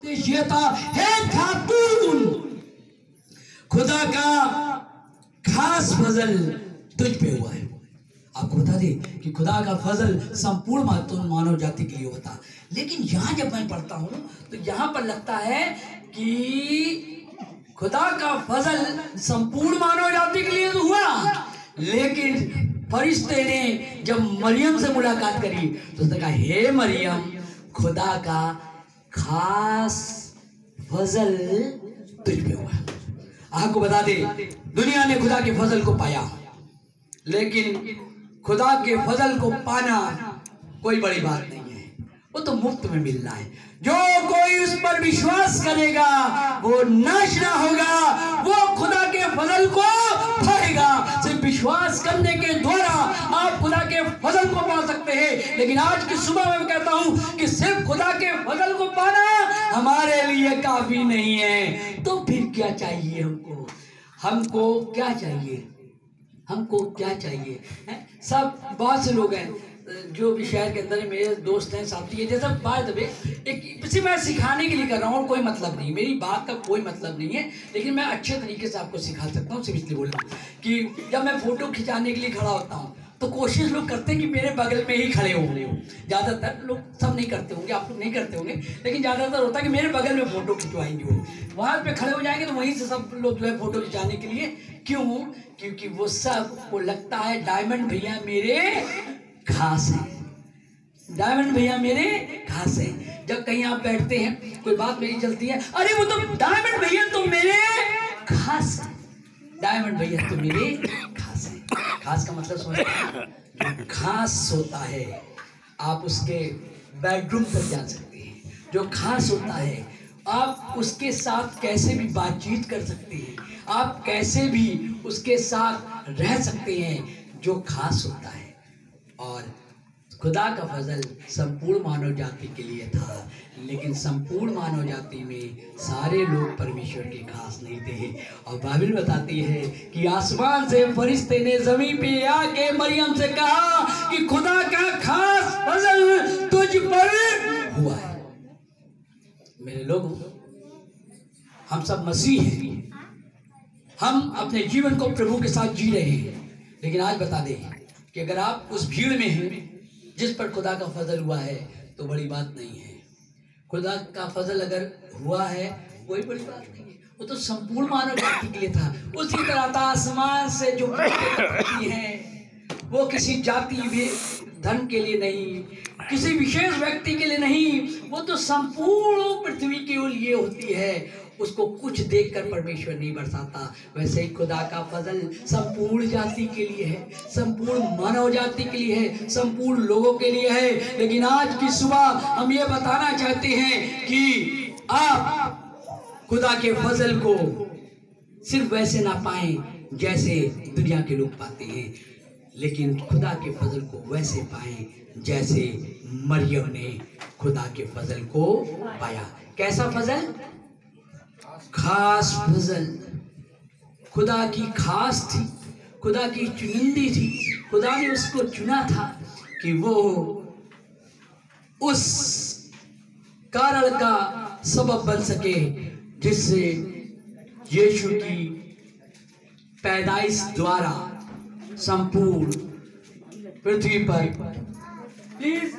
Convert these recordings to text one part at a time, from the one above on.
ये था, हे खातून, खुदा का खास फजल तुझ पे हुआ है। आपको बता दें कि खुदा का फजल संपूर्ण मानव जाति के लिए होता, लेकिन यहां जब मैं पढ़ता हूं तो यहां पर लगता है कि खुदा का फजल संपूर्ण मानव जाति के लिए तो हुआ, लेकिन फरिश्ते ने जब मरियम से मुलाकात करी तो उसने कहा, हे मरियम, खुदा का खास फजल तुझ पे हुआ। आपको बता दे, दुनिया ने खुदा के फजल को पाया, लेकिन खुदा के फजल को पाना कोई बड़ी बात नहीं है, वो तो मुफ्त में मिलना है। जो कोई उस पर विश्वास करेगा वो नाश ना होगा, वो खुदा के फजल को पाएगा। सिर्फ विश्वास करने के द्वारा आप खुदा के फजल को पा सकते हैं, लेकिन आज की सुबह मैं कहता हूं कि सिर्फ खुदा के फजल को पाना हमारे लिए काफी नहीं है। तो फिर क्या चाहिए हमको? हमको क्या चाहिए? हमको क्या चाहिए है? सब बहुत से लोग हैं जो भी शहर के अंदर मेरे दोस्त हैं, साथी हैं, जैसा बात है एक इसे मैं सिखाने के लिए कर रहा हूँ, और कोई मतलब नहीं, मेरी बात का कोई मतलब नहीं है, लेकिन मैं अच्छे तरीके से आपको सिखा सकता हूँ। सिर्फ इसलिए बोल रहा हूँ कि जब मैं फोटो खिंचाने के लिए खड़ा होता हूँ तो कोशिश लोग करते हैं कि मेरे बगल में ही खड़े होंगे। ज़्यादातर लोग, सब नहीं करते होंगे, आप लोग नहीं करते होंगे, लेकिन ज़्यादातर होता है कि मेरे बगल में फ़ोटो खिंचवाएंगे, वो वहाँ पे खड़े हो जाएंगे तो वहीं से सब लोग जो है फ़ोटो खिंचाने के लिए। क्यों? क्योंकि वो सब को लगता है डायमंड भैया मेरे खास हैं, डायमंड भैया मेरे खास हैं। जब कहीं आप बैठते हैं, कोई बात मेरी चलती है, अरे वो तो डायमंड भैया तो मेरे खास हैं, डायमंड भैया तो मेरे खास हैं। खास का मतलब समझते हैं? जो खास होता है आप उसके बेडरूम तक जा सकते हैं। जो खास होता है आप उसके साथ कैसे भी बातचीत कर सकते हैं, आप कैसे भी उसके साथ रह सकते हैं, जो खास होता है। और खुदा का फजल संपूर्ण मानव जाति के लिए था, लेकिन संपूर्ण मानव जाति में सारे लोग परमेश्वर के खास नहीं थे। और बाइबल बताती है कि आसमान से फरिश्ते ने जमीन पे आके मरियम से कहा कि खुदा का खास फजल तुझ पर हुआ है। मेरे लोग, हम सब मसीह हैं, हम अपने जीवन को प्रभु के साथ जी रहे हैं, लेकिन आज बता दें कि अगर आप उस भीड़ में हैं जिस पर खुदा का फजल हुआ है तो बड़ी बात नहीं है। खुदा का फजल अगर हुआ है कोई बड़ी बात नहीं है, वो तो संपूर्ण मानव जाति के लिए था। उसी तरह था आसमान से जो हैं वो किसी जाति भी धन के लिए नहीं, किसी विशेष व्यक्ति के लिए नहीं, वो तो संपूर्ण पृथ्वी के लिए होती है। उसको कुछ देखकर परमेश्वर नहीं बरसाता। वैसे ही खुदा का फजल संपूर्ण जाति के लिए है, संपूर्ण मानव जाति के लिए है, संपूर्ण लोगों के लिए है। लेकिन आज की सुबह हम ये बताना चाहते हैं कि आप खुदा के फजल को सिर्फ वैसे ना पाएं जैसे दुनिया के लोग पाते हैं, लेकिन खुदा के फजल को वैसे पाएं जैसे मरियम ने खुदा के फजल को पाया। कैसा फजल? खास फजल। खुदा की खास थी, खुदा की चुनिंदी थी। खुदा ने उसको चुना था कि वो उस कारण का सबब बन सके जिससे यीशु की पैदाइश द्वारा संपूर्ण पृथ्वी पर। प्लीज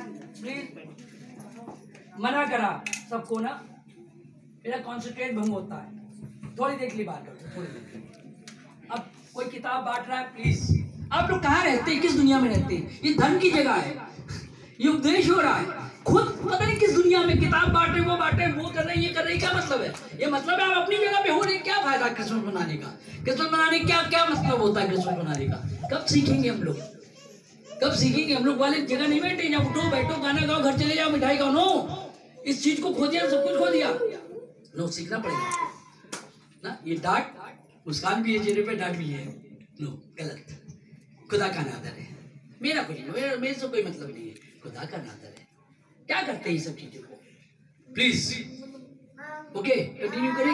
मना करा सबको ना, मेरा कॉन्सेंट्रेट भंग होता है। थोड़ी देर के लिए बात करते हैं, थोड़ी देर। अब कोई किताब बांट रहा है, प्लीज। आप लोग कहाँ रहते हैं, किस दुनिया में रहते हैं? ये धन की जगह है, ये उपदेश हो रहा है। खुद पता नहीं किस दुनिया में किताब बांटे, वो बांटे, वो कर रहे हैं, ये कर रहे हैं। क्या मतलब है? ये मतलब है आप अपनी जगह पे हो रहे। क्या फायदा क्रिसमस मनाने का? क्रिसमस मनाने क्या क्या मतलब होता है क्रिसमस मनाने का? कब सीखेंगे हम लोग? कब सीखेंगे हम लोग? वाले जगह नहीं बैठे, या उठो बैठो, गाना गाओ, घर चले जाओ, मिठाई खाओ। नो, इस चीज को खो दिया, सब कुछ खो दिया। नो, सीखना पड़ेगा ना। ये डांट, मुस्कान भी है चेहरे पे, डांट भी है। नो, गलत। खुदा का नादर है, मेरा कुछ नहीं, मेरे से कोई मतलब नहीं है। खुदा का नादर है। क्या करते हैं ये सब चीजों को? प्लीज ओके, कंटिन्यू करें।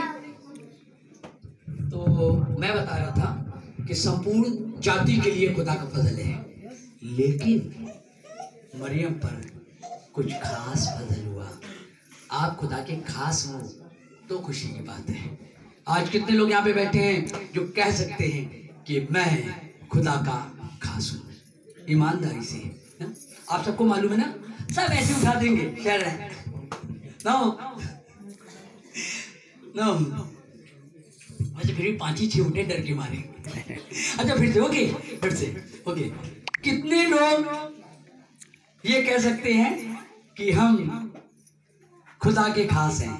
तो मैं बता रहा था कि संपूर्ण जाति के लिए खुदा का फजल है, लेकिन मरियम पर कुछ खास फजल हुआ। आप खुदा के खास हो तो खुशी की बात है। आज कितने लोग यहाँ पे बैठे हैं जो कह सकते हैं कि मैं खुदा का खास हूँ ईमानदारी से? ना? आप सबको मालूम है ना, सब ऐसे उठा देंगे शहर है नो नो, अच्छा फिर भी 5 ही 6 उठे डर के मारे। अच्छा फिर से ओके, फिर से ओके। कितने लोग ये कह सकते हैं कि हम खुदा के खास हैं?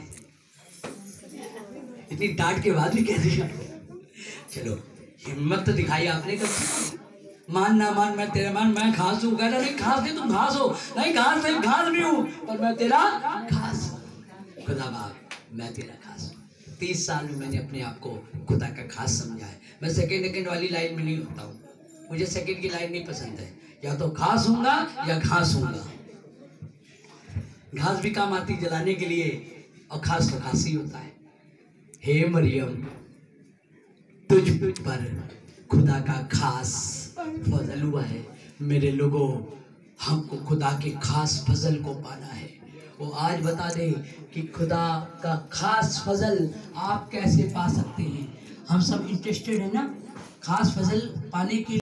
इतनी डांट के बाद भी कह दिया। चलो हिम्मत तो दिखाई आपने कभी। मान ना मान मैं तेरा मान, मैं खास हूँ। कहना नहीं खास नहीं, तुम घास हो। नहीं घास नहीं, घास भी हूँ पर मैं तेरा खास हूँ। खुदा बाप मैं तेरा खास हूँ। 30 साल में मैंने अपने आप को खुदा का खास समझा है। मैं सेकंड वाली लाइन में नहीं होता हूँ, मुझे सेकंड की लाइन नहीं पसंद है। या तो खास हूँगा या घास हूँगा। घास भी काम आती जलाने के लिए और खास तो खास ही होता है। हे मरियम तुझ पर खुदा का खास फजल हुआ है। मेरे लोगों, हमको खुदा के खास फजल को पाना है। वो आज बता दे कि खुदा का खास फजल आप कैसे पा सकते हैं। हम सब इंटरेस्टेड है ना खास फजल पाने के